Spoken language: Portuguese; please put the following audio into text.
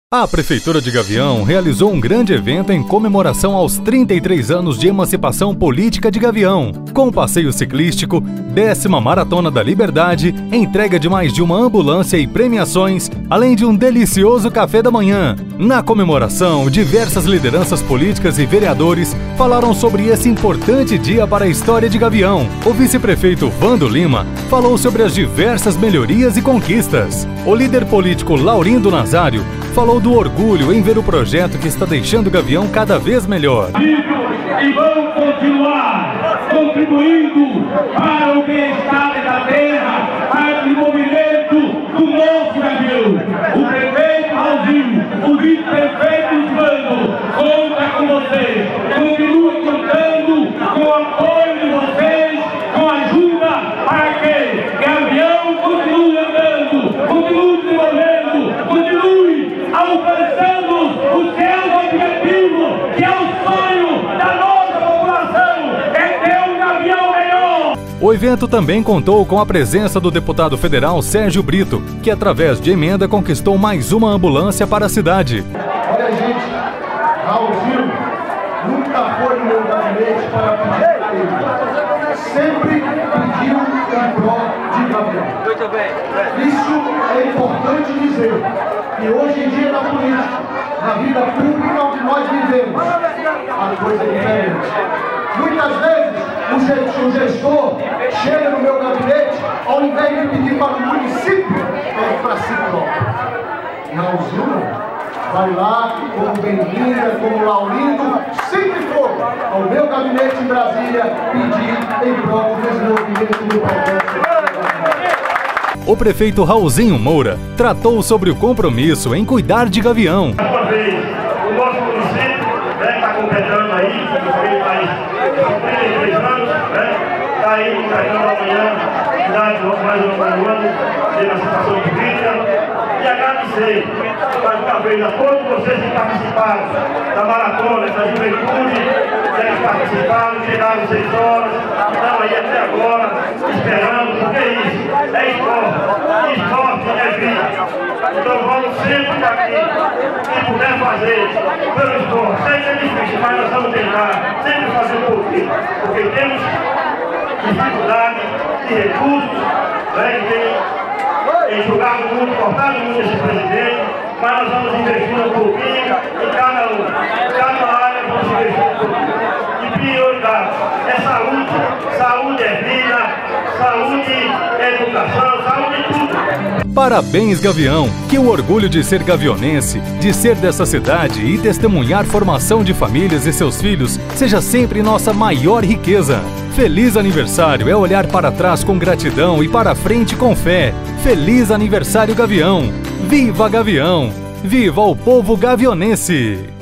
A Prefeitura de Gavião realizou um grande evento em comemoração aos 33 anos de emancipação política de Gavião, com passeio ciclístico, 10ª Maratona da Liberdade, entrega de mais de uma ambulância e premiações, além de um delicioso café da manhã. Na comemoração, diversas lideranças políticas e vereadores falaram sobre esse importante dia para a história de Gavião. O vice-prefeito Vando Lima falou sobre as diversas melhorias e conquistas. O líder político Laurindo Nazário falou do orgulho em ver o projeto que está deixando Gavião cada vez melhor. E vão continuar contribuindo para o bem-estar da terra, para o desenvolvimento do nosso Gavião. O prefeito Raulzinho, o vice-prefeito Vando, conta com vocês. Continue contando com o apoio de vocês, com ajuda para que Gavião continue andando, continue desenvolvendo, continue alcançando os seus objetivos, que é o sonho da nossa população, é ter um Gavião melhor. O evento também contou com a presença do deputado federal Sérgio Brito, que através de emenda conquistou mais uma ambulância para a cidade. Olha, gente, Raulzinho nunca foi no meu gabinete para pedir ele. Sempre pediu em prol de Gavião. Muito bem. Isso é importante dizer, que hoje em dia na política, na vida pública onde nós vivemos, a coisa é diferente. Muitas vezes o gestor chega no meu gabinete, ao invés de pedir para o município, pede para si próprio. Raulzinho vai lá, como bem-vinda, como Laurindo, sempre for ao meu gabinete em Brasília pedir em prol do desenvolvimento do projeto. O prefeito Raulzinho Moura tratou sobre o compromisso em cuidar de Gavião. Uma vez, o nosso município está completando aí, faz 33 anos, está aí entregando amanhã, mais um ano de emancipação política. E agradecer mais uma vez a todos vocês que participaram da maratona, da juventude, que participaram, chegaram 6 horas, estão aí até agora, esperando, porque é isso, é esporte é vida. Então vamos sempre aqui, se puder fazer pelo esporte, sempre é difícil, mas nós vamos tentar sempre fazer por quê? Porque temos dificuldade de recursos, em jogar no mundo, cortar no mundo esse presidente, mas nós vamos investir um pouquinho em cada área vamos investir um pouquinho. E prioridade é saúde, saúde é vida, saúde é educação, saúde é tudo. Parabéns, Gavião! Que o orgulho de ser gavionense, de ser dessa cidade e testemunhar formação de famílias e seus filhos seja sempre nossa maior riqueza. Feliz aniversário é olhar para trás com gratidão e para frente com fé. Feliz aniversário, Gavião! Viva Gavião! Viva o povo gavionense!